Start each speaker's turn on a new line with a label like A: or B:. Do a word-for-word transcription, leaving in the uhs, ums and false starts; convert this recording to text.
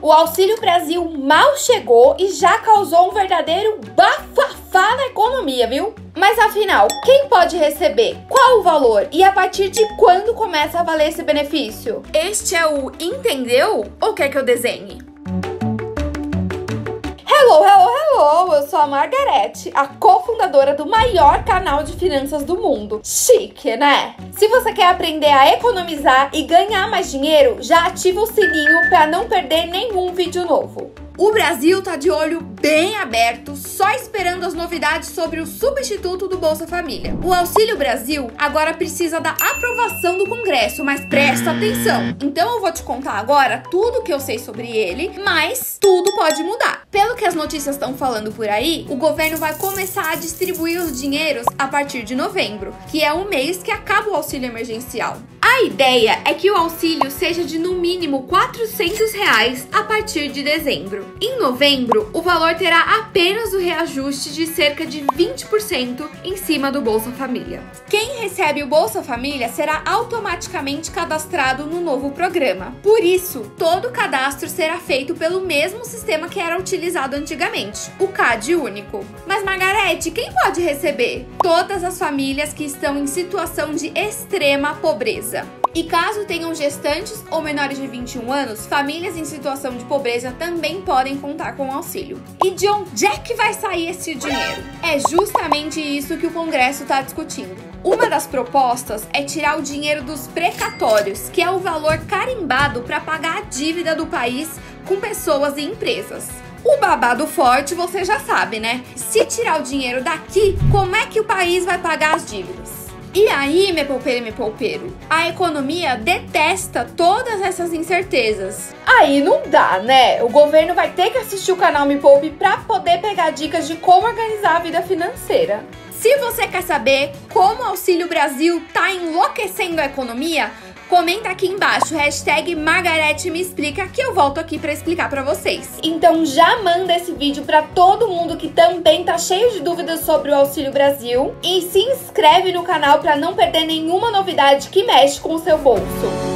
A: O Auxílio Brasil mal chegou e já causou um verdadeiro bafafá na economia, viu? Mas afinal, quem pode receber? Qual o valor? E a partir de quando começa a valer esse benefício? Este é o Entendeu? Ou quer que eu desenhe? Hello, hello, hello! Eu sou a Margarete, a cofundadora do maior canal de finanças do mundo. Chique, né? Se você quer aprender a economizar e ganhar mais dinheiro, já ativa o sininho para não perder nenhum vídeo novo. O Brasil tá de olho bem aberto, só esperando as novidades sobre o substituto do Bolsa Família. O Auxílio Brasil agora precisa da aprovação do Congresso, mas presta atenção. Então eu vou te contar agora tudo que eu sei sobre ele, mas tudo pode mudar. Pelo que as notícias estão falando por aí, o governo vai começar a distribuir os dinheiros a partir de novembro, que é o mês que acaba o auxílio emergencial. A ideia é que o auxílio seja de no mínimo quatrocentos reais a partir de dezembro. Em novembro, o valor terá apenas o reajuste de cerca de vinte por cento em cima do Bolsa Família. Quem recebe o Bolsa Família será automaticamente cadastrado no novo programa. Por isso, todo o cadastro será feito pelo mesmo sistema que era utilizado antigamente, o C A D único. Mas Margarete, quem pode receber? Todas as famílias que estão em situação de extrema pobreza. E caso tenham gestantes ou menores de vinte e um anos, famílias em situação de pobreza também podem contar com o auxílio. E de onde é que vai sair esse dinheiro? É justamente isso que o Congresso está discutindo. Uma das propostas é tirar o dinheiro dos precatórios, que é o valor carimbado para pagar a dívida do país com pessoas e empresas. O babado forte você já sabe, né? Se tirar o dinheiro daqui, como é que o país vai pagar as dívidas? E aí, me poupeiro e me poupeiro, a economia detesta todas essas incertezas. Aí não dá, né? O governo vai ter que assistir o canal Me Poupe para poder pegar dicas de como organizar a vida financeira. Se você quer saber como o Auxílio Brasil tá enlouquecendo a economia, comenta aqui embaixo, hashtag Margarete me explica, que eu volto aqui para explicar para vocês. Então já manda esse vídeo para todo mundo que também tá cheio de dúvidas sobre o Auxílio Brasil e se inscreve no canal para não perder nenhuma novidade que mexe com o seu bolso.